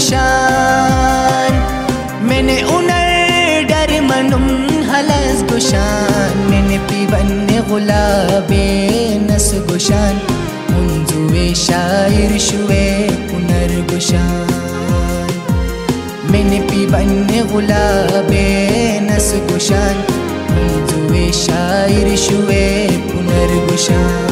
गुशान मैंने उनर डर मनुम हलस गुशान मैंने पीवन गुलाबे नस गुशान उनजुए शायर शुए पुनर गुशान मैंने पीवन गुलाबे नस गुशान उनजुए शायर शुए पुनर गुशान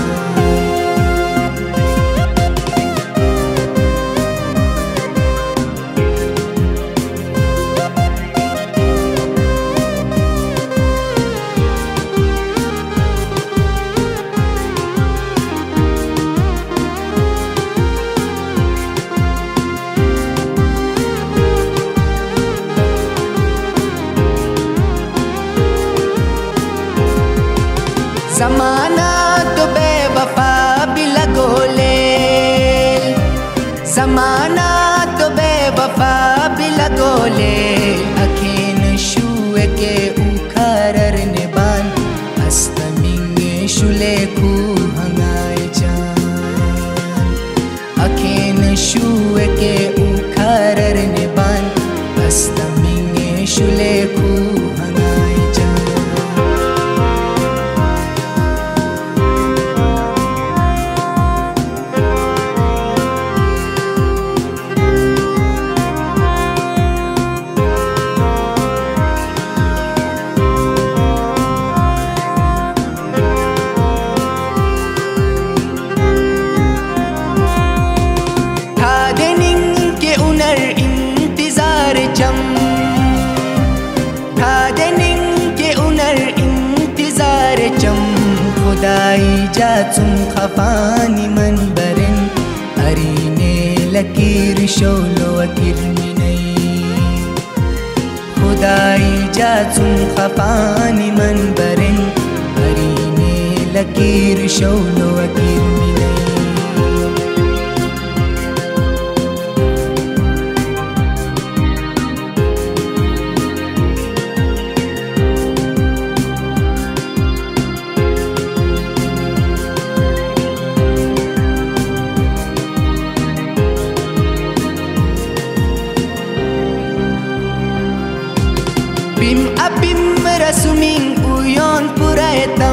ज़माना तो बेवफा भी लगोले ज़माना तो बेवफा भी लगोले अखीन शुए के उखारर निबान अस्तमिंगे शुले खू हंगाए जान अखीन शुए के उखारर निबान अस्तमिंगे शुले खू हंगाए जान खुदाई जाचुम खफानी मन बरन अरीने लकीर शोलो किरमिनई खुदाई जाचुम खफानी मन बरन अरीने लकीर शोलो किरमिनई Bim abim rasuming uyon puraetam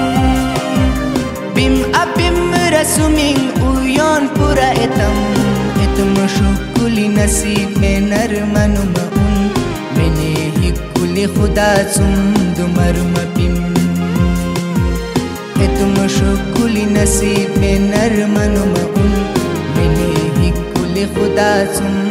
Bim abim rasuming uyon puraetam Etum shukuli nasib mein narmanu maun Mene hikuli khuda sum dumar mabim Etum shukuli nasib mein narmanu maun Mene hikuli khuda sum